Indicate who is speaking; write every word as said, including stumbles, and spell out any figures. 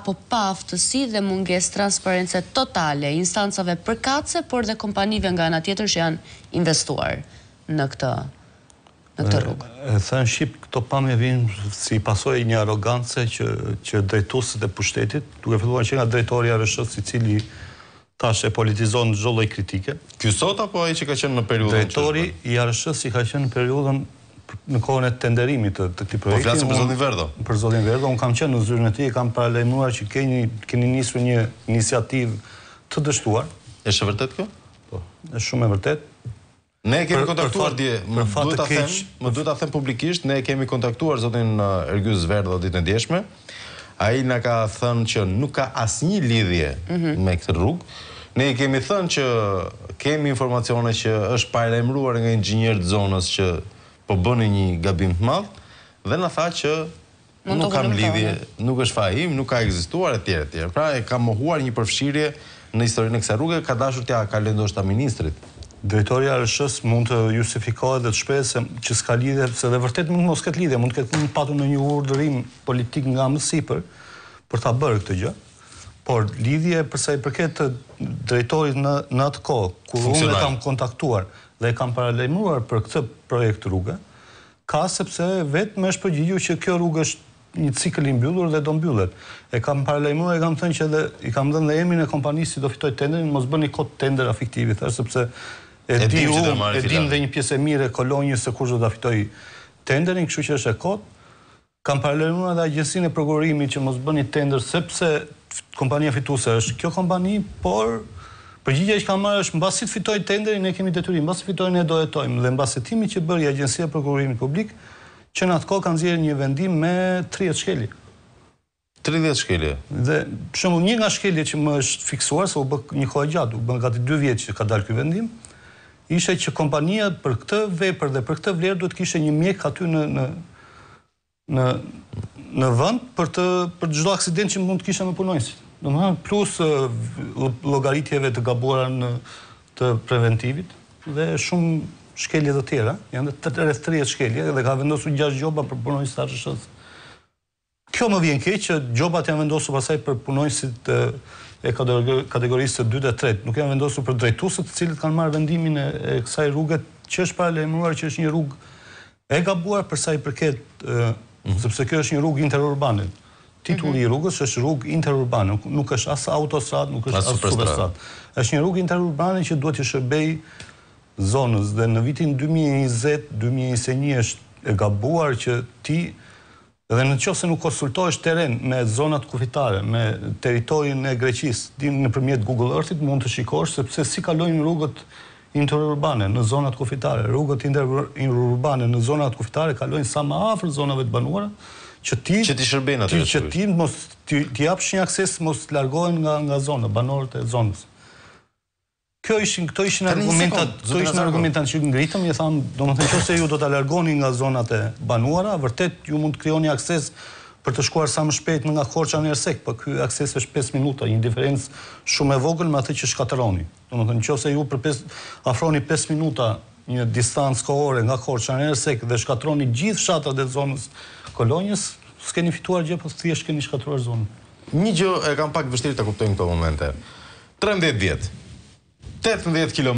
Speaker 1: apo pa aftësi dhe mungesë transparence totale instancave përkatëse, por dhe kompanive nga ana tjetër që janë investuar në këtë në këtë rrugë.
Speaker 2: E thënë Shqip, këto pamje vinë si pasojë një arogance që, që drejtuesët e pushtetit, duke filluar që nga drejtori i A R S-s, i cili tash e politizon çdo lloj kritike.
Speaker 3: Ky sot apo ai që ka qenë në periudhën?
Speaker 2: Drejtori i A R S-s i ka qenë në periudhën në kohën e tenderimit të, të këtij projekti.
Speaker 3: Po flasim për zotin Verdo.
Speaker 2: Për zotin Verdo, unë kam qenë në zyrën e tij, kam paralajmëruar që keni keni nisur një iniciativë të dështuar.
Speaker 3: Është e vërtet kjo?
Speaker 2: Po, është shumë e vërtet.
Speaker 3: Ne kemi kontaktuar dje, më duhet ta them, më duhet ta them publikisht, ne kemi kontaktuar zotin Ergyes Verdo ditën e djeshme. Ai na ka thënë që nuk ka asnjë lidhje me këtë rrugë. Ne kemi thënë që kemi informacione që është paralajmëruar nga inxhinierët zonës që po bëni një gabim të madh dhe na tha që nuk kam lidhje, nuk është fajim, nuk ka ekzistuar etj etj. Pra e ka mohuar një përfshirje në historinë e kësaj rruge, ka dashur t'ia kalojë ndoshta ministrit.
Speaker 2: Drejtori i A R S-s mund të justifikohet dhe të shprehë se që s'ka lidhje, se dhe vërtet mund mos ketë lidhje, mund të ketë patur në një urdhërim politik nga më sipër për ta bërë këtë gjë. Por lidhje për sa i përket të drejtorit në në atë kohë, kur unë e kam kontaktuar dhe e kam paralajmëruar për këtë projekt rrugë, ka sepse vetëm është përgjigjur që kjo rrugë është një cikël i mbyllur dhe do mbyllet. E kam paralajmëruar, e kam thënë që edhe i kam dhënë dhe emrin e kompanisë që do fitoj tenderin, mos bëni kot tender afektivi, thash sepse e di unë, e dim dhe një pjesë e mirë e kolonjës se kush do ta fitoj tenderin, kështu që është e kot. Kam paralajmëruar edhe agjencinë e prokurimit që mos bëni tender sepse kompania fituese është kjo kompani, por përgjigjja që kam marrë është mbasi të fitoj tenderin, ne kemi detyrim, mbasi fitoj ne do jetojmë. Dhe mbas hetimit që bëri Agjencia e Prokurimit Publik, që në atë kohë kanë nxjerrë një vendim me tridhjetë shkelje.
Speaker 3: tridhjetë shkelje.
Speaker 2: Dhe për shembull një nga shkeljet që më është fiksuar se u bë një kohë gjatë, u bën gati dy vjet që ka dalë ky vendim, ishte që kompania për këtë vepër dhe për këtë vlerë duhet kishte një mjek aty në në në në vend për të për çdo aksident që mund të kishte me punonjësit. Domethënë plus llogaritjeve të gabuara në të preventivit dhe shumë shkelje të tjera, janë rreth tridhjetë shkelje dhe ka vendosur gjashtë gjoba për punonjësit të A R S-s. Kjo më vjen keq që gjobat janë vendosur pasaj për punonjësit e kategorisë së dytë dhe tretë, nuk janë vendosur për drejtuesët të cilët kanë marrë vendimin e kësaj rruge që është paralajmëruar që është një rrugë e gabuar për sa i përket sepse kjo është një rrugë interurbane. Titulli i rrugës është rrugë interurbane, nuk është as autostradë, nuk është as superstradë. Është një rrugë interurbane që duhet të shërbej zonës dhe në vitin dy mijë e njëzet dy mijë e njëzet e një është e gabuar që ti dhe në qoftë se nuk konsultohesh terren me zonat kufitare, me territorin e Greqisë, nëpërmjet Google Earth-it mund të shikosh sepse si kalojnë rrugët interurbane në zonat kufitare. Rrugët interurbane në zonat kufitare kalojnë sa më afër zonave të banuara, që ti
Speaker 3: që ti shërben atë.
Speaker 2: Që ti mos ti japsh një akses mos të largohen nga nga zona, banorët e zonës. Kjo ishin këto ishin argumentat, këto ishin argumentat që ngritëm, i tham, domethënë nëse ju do ta largoni nga zonat e banuara, vërtet ju mund të krijoni akses për të shkuar sa më shpejt nga Korça në Ersek, por ky akses është pesë minuta, një diferencë shumë e vogël me atë që shkatërroni. Domethënë nëse ju për pesë afroni pesë minuta një distancë kohore nga Korça në Ersek dhe shkatroni gjithë fshatrat e zonës Kolonjës, s'keni fituar gjë, po thjesht keni shkatruar zonën.
Speaker 3: Një gjë e kam pak vështirë ta kuptoj në këto momente. tridhjetë vjet. tetëmbëdhjetë kilometra